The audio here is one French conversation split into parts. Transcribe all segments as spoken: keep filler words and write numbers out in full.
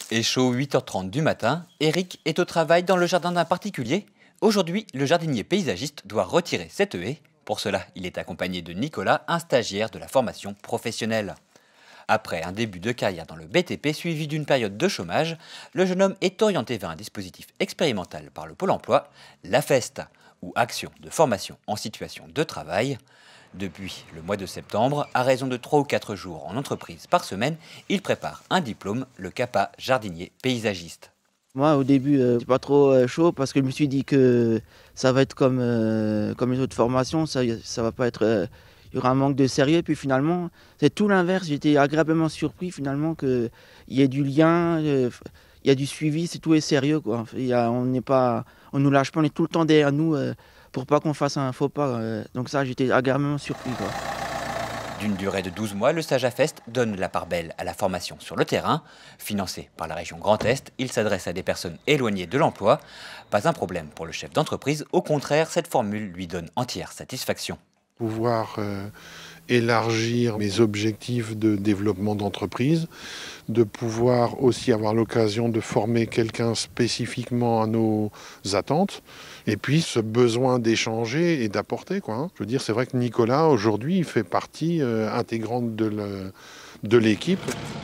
Et chaud huit heures trente du matin, Eric est au travail dans le jardin d'un particulier. Aujourd'hui, le jardinier paysagiste doit retirer cette haie. Pour cela, il est accompagné de Nicolas, un stagiaire de la formation professionnelle. Après un début de carrière dans le B T P suivi d'une période de chômage, le jeune homme est orienté vers un dispositif expérimental par le Pôle emploi, l'AFEST, ou Action de formation en situation de travail. Depuis le mois de septembre, à raison de trois ou quatre jours en entreprise par semaine, il prépare un diplôme, le CAPA jardinier paysagiste. Moi, au début, euh, pas trop euh, chaud parce que je me suis dit que ça va être comme, euh, comme les autres formations, ça, ça va pas être, euh, il y aura un manque de sérieux. Puis finalement, c'est tout l'inverse. J'étais agréablement surpris finalement qu'il y ait du lien, euh, il y a du suivi, c'est tout est sérieux quoi. Il y a, on n'est pas, on nous lâche pas, on est tout le temps derrière nous euh, pour pas qu'on fasse un faux pas. Euh, donc ça, j'étais agréablement surpris quoi. D'une durée de douze mois, le stage AFEST donne la part belle à la formation sur le terrain. Financé par la région Grand Est, il s'adresse à des personnes éloignées de l'emploi. Pas un problème pour le chef d'entreprise, au contraire, cette formule lui donne entière satisfaction. Pouvoir euh, élargir mes objectifs de développement d'entreprise, de pouvoir aussi avoir l'occasion de former quelqu'un spécifiquement à nos attentes, et puis ce besoin d'échanger et d'apporter, quoi, hein. Je veux dire, c'est vrai que Nicolas, aujourd'hui, il fait partie euh, intégrante de l'équipe.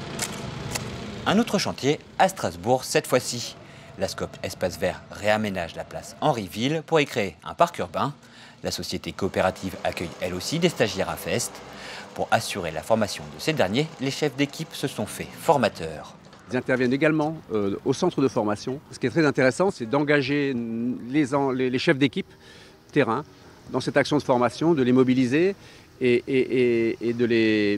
Un autre chantier à Strasbourg cette fois-ci. La SCOP Espace Vert réaménage la place Henri-Ville pour y créer un parc urbain. La société coopérative accueille elle aussi des stagiaires AFEST. Pour assurer la formation de ces derniers, les chefs d'équipe se sont faits formateurs. Ils interviennent également euh, au centre de formation. Ce qui est très intéressant, c'est d'engager les, les, les chefs d'équipe terrain dans cette action de formation, de les mobiliser et, et, et, et de les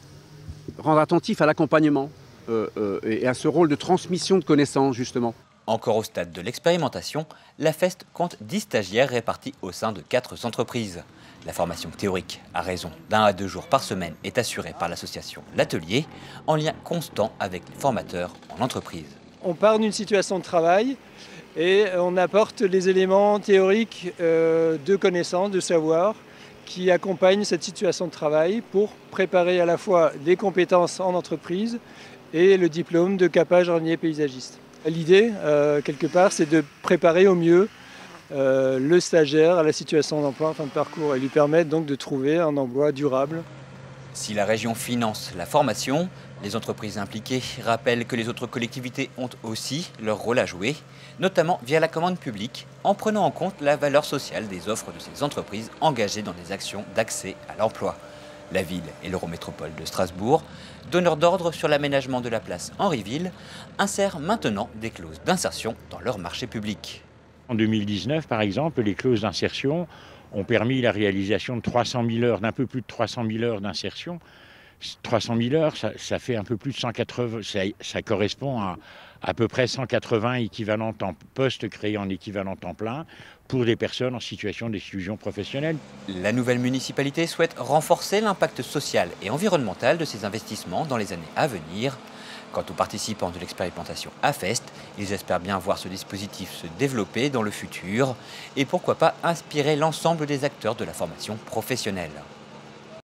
rendre attentifs à l'accompagnement euh, euh, et à ce rôle de transmission de connaissances, justement. Encore au stade de l'expérimentation, l'AFEST compte dix stagiaires répartis au sein de quatre entreprises. La formation théorique, à raison d'un à deux jours par semaine, est assurée par l'association L'Atelier, en lien constant avec les formateurs en entreprise. On part d'une situation de travail et on apporte les éléments théoriques euh, de connaissances, de savoir, qui accompagnent cette situation de travail pour préparer à la fois les compétences en entreprise et le diplôme de CAPA jardinier paysagiste. L'idée, euh, quelque part, c'est de préparer au mieux euh, le stagiaire à la situation d'emploi en fin de parcours et lui permettre donc de trouver un emploi durable. Si la région finance la formation, les entreprises impliquées rappellent que les autres collectivités ont aussi leur rôle à jouer, notamment via la commande publique, en prenant en compte la valeur sociale des offres de ces entreprises engagées dans des actions d'accès à l'emploi. La ville et l'Eurométropole de Strasbourg, donneurs d'ordre sur l'aménagement de la place Henri-Ville, insèrent maintenant des clauses d'insertion dans leur marché public. En deux mille dix-neuf, par exemple, les clauses d'insertion ont permis la réalisation de trois cent mille heures, d'un peu plus de trois cent mille heures d'insertion. trois cent mille heures, ça, ça fait un peu plus de cent quatre-vingts, ça, ça correspond à à peu près cent quatre-vingts équivalents temps, postes créés en équivalent temps plein pour des personnes en situation d'exclusion professionnelle. La nouvelle municipalité souhaite renforcer l'impact social et environnemental de ces investissements dans les années à venir. Quant aux participants de l'expérimentation AFEST, ils espèrent bien voir ce dispositif se développer dans le futur et pourquoi pas inspirer l'ensemble des acteurs de la formation professionnelle.